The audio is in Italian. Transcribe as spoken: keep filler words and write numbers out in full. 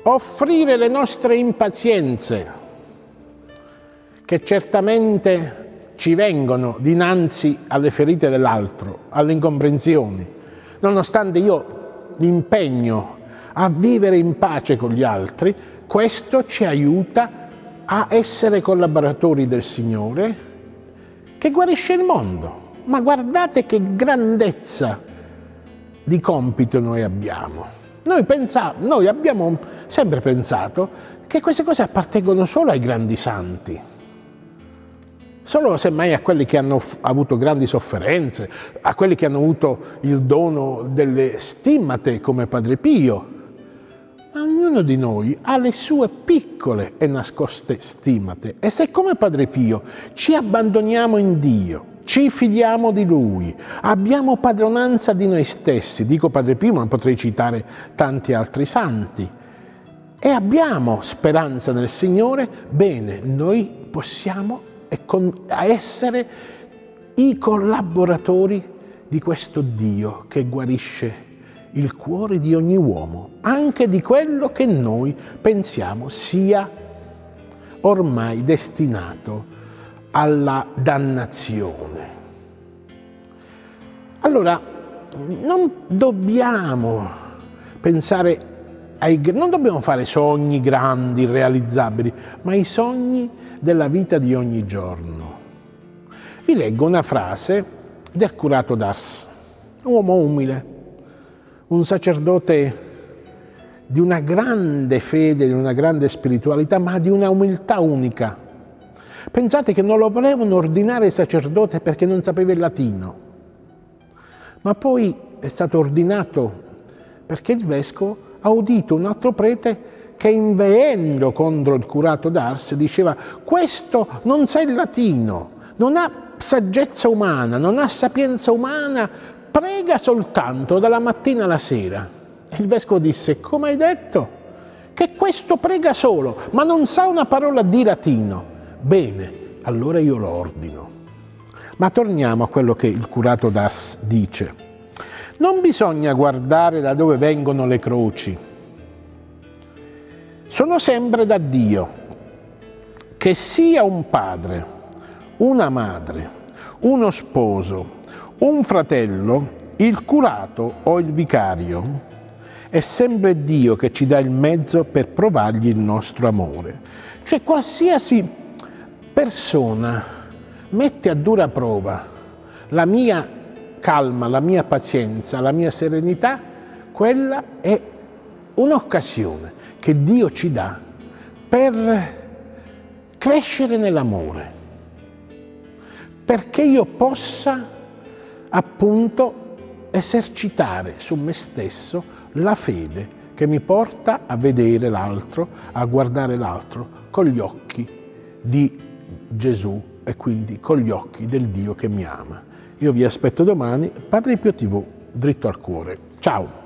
offrire le nostre impazienze, che certamente ci vengono dinanzi alle ferite dell'altro, alle incomprensioni, nonostante io mi impegno a vivere in pace con gli altri. Questo ci aiuta a essere collaboratori del Signore che guarisce il mondo. Ma guardate che grandezza di compito noi abbiamo. Noi, pensa, noi abbiamo sempre pensato che queste cose appartengono solo ai grandi santi, solo semmai a quelli che hanno avuto grandi sofferenze, a quelli che hanno avuto il dono delle stimmate come Padre Pio. Ma ognuno di noi ha le sue piccole e nascoste stimmate, e se come Padre Pio ci abbandoniamo in Dio, ci fidiamo di Lui, abbiamo padronanza di noi stessi, dico Padre Pio ma potrei citare tanti altri santi, e abbiamo speranza nel Signore, bene, noi possiamo essere i collaboratori di questo Dio che guarisce il cuore di ogni uomo, anche di quello che noi pensiamo sia ormai destinato alla dannazione. Allora, non dobbiamo pensare ai, non dobbiamo fare sogni grandi, irrealizzabili, ma i sogni della vita di ogni giorno. Vi leggo una frase del curato d'Ars, un uomo umile, un sacerdote di una grande fede, di una grande spiritualità, ma di una umiltà unica. Pensate che non lo volevano ordinare sacerdote perché non sapeva il latino, ma poi è stato ordinato perché il vescovo ha udito un altro prete che, inveendo contro il curato d'Ars, diceva: questo non sa il latino, non ha saggezza umana, non ha sapienza umana, prega soltanto dalla mattina alla sera. E il vescovo disse: come hai detto? Che questo prega solo, ma non sa una parola di latino. Bene, allora io lo ordino. Ma torniamo a quello che il curato d'Ars dice. Non bisogna guardare da dove vengono le croci. Sono sempre da Dio. Che sia un padre, una madre, uno sposo, un fratello, il curato o il vicario, è sempre Dio che ci dà il mezzo per provargli il nostro amore. Cioè qualsiasi persona mette a dura prova la mia calma, la mia pazienza, la mia serenità, quella è un'occasione che Dio ci dà per crescere nell'amore, perché io possa appunto esercitare su me stesso la fede che mi porta a vedere l'altro, a guardare l'altro con gli occhi di Gesù e quindi con gli occhi del Dio che mi ama. Io vi aspetto domani, Padre Pio tivù, dritto al cuore. Ciao!